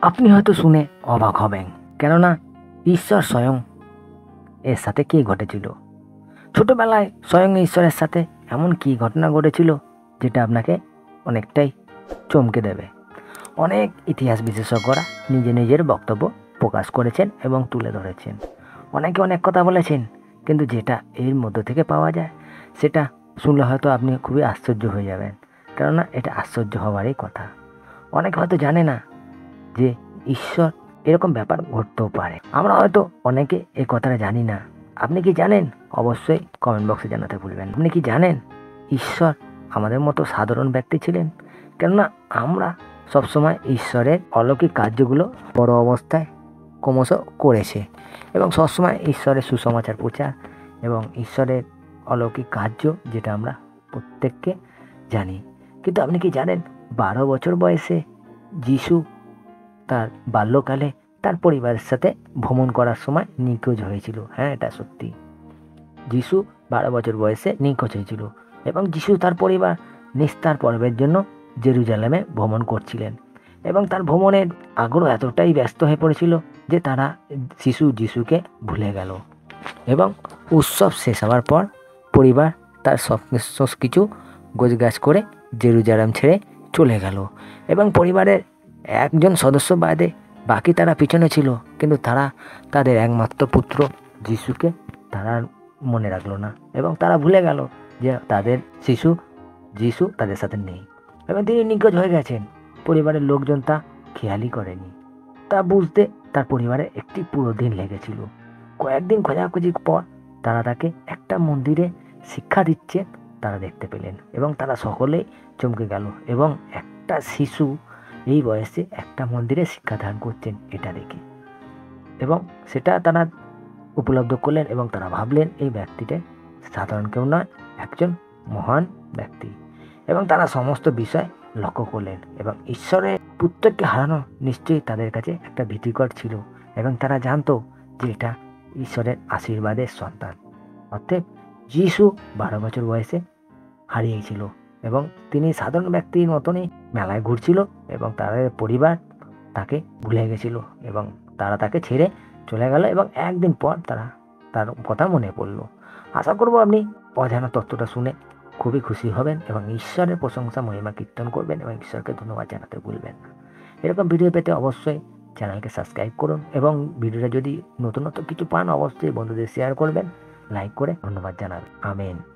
আপনি হয়তো শুনে অবাক হবেন, কেননা ঈশ্বর স্বয়ং এর সাথে কী ঘটেছিল। ছোটবেলায় স্বয়ং ঈশ্বরের সাথে এমন কী ঘটনা ঘটেছিল যেটা আপনাকে অনেকটাই চমকে দেবে। অনেক ইতিহাস বিশেষজ্ঞরা নিজের বক্তব্য প্রকাশ করেছেন এবং তুলে ধরেছেন। অনেকে অনেক কথা বলেছেন, কিন্তু যেটা এর মধ্য থেকে পাওয়া যায় সেটা শুনলে হয়তো আপনি খুবই আশ্চর্য হয়ে যাবেন, কেননা এটা আশ্চর্য হওয়ারই কথা। অনেকে হয়তো জানে না যে ঈশ্বর এরকম ব্যাপার ঘটতেও পারে। আমরা হয়তো অনেকে এই কথাটা জানি না। আপনি কি জানেন? অবশ্যই কমেন্ট বক্সে জানাতে ভুলবেন। আপনি কি জানেন ঈশ্বর আমাদের মতো সাধারণ ব্যক্তি ছিলেন? কেননা আমরা সবসময় ঈশ্বরের অলৌকিক কার্যগুলো বড় অবস্থায় ক্রমশ করেছে এবং সবসময় ঈশ্বরের সুসমাচার প্রচার এবং ঈশ্বরের অলৌকিক কার্য যেটা আমরা প্রত্যেককে জানি। কিন্তু আপনি কি জানেন 12 বছর বয়সে যিশু তার বাল্যকালে তার পরিবারের সাথে ভ্রমণ করার সময় নিখোঁজ হয়েছিল। হ্যাঁ, এটা সত্যি। যিশু 12 বছর বয়সে নিখোঁজ হয়েছিল এবং যিশু তার পরিবার নিস্তার পর্বের জন্য জেরুজালেমে ভ্রমণ করছিলেন এবং তার ভ্রমণের আগ্রহ এতটাই ব্যস্ত হয়ে পড়েছিল যে তারা যিশুকে ভুলে গেল এবং উৎসব শেষ হওয়ার পর পরিবার তার সব কিছু গোছগাছ করে জেরুজালেম ছেড়ে চলে গেল এবং পরিবারের একজন সদস্য বাদে বাকি তারা পিছনে ছিল, কিন্তু তারা তাদের একমাত্র পুত্র যিশুকে তারা মনে রাখলো না এবং তারা ভুলে গেল যে তাদের যিশু তাদের সাথে নেই এবং তিনি নিখোঁজ হয়ে গেছেন। পরিবারের লোকজন তা খেয়ালই করেনি। তা বুঝতে তার পরিবারের একটি পুরো দিন লেগেছিল। কয়েকদিন খোঁজাখুঁজির পর তারা তাকে একটা মন্দিরে শিক্ষা দিচ্ছে তারা দেখতে পেলেন এবং তারা সকলেই চমকে গেল এবং একটা শিশু এই বয়সে একটা মন্দিরে শিক্ষাদান করছেন এটা দেখে এবং সেটা তারা উপলব্ধ করলেন এবং তারা ভাবলেন এই ব্যক্তিটা সাধারণ কেউ নয়, একজন মহান ব্যক্তি এবং তারা সমস্ত বিষয় লক্ষ্য করলেন এবং ঈশ্বরের পুত্রকে হারানো নিশ্চয়ই তাদের কাছে একটা ভীতিকর ছিল এবং তারা জানতো যে এটা ঈশ্বরের আশীর্বাদের সন্তান। অর্থাৎ যিশু 12 বছর বয়সে হারিয়েছিল এবং তিনি সাধারণ ব্যক্তির মতনই মেলায় ঘুরছিল এবং তাদের পরিবার তাকে ভুলে গেছিল এবং তারা তাকে ছেড়ে চলে গেল এবং একদিন পর তার কথা মনে পড়ল। আশা করব আপনি অজানা তথ্যটা শুনে খুবই খুশি হবেন এবং ঈশ্বরের প্রশংসা মহিমা কীর্তন করবেন এবং ঈশ্বরকে ধন্যবাদ জানাতে ভুলবেন না। এরকম ভিডিও পেতে অবশ্যই চ্যানেলকে সাবস্ক্রাইব করুন এবং ভিডিওটা যদি নতুনত্ব কিছু পান অবশ্যই বন্ধুদের শেয়ার করবেন, লাইক করে ধন্যবাদ জানাবেন। আমেন।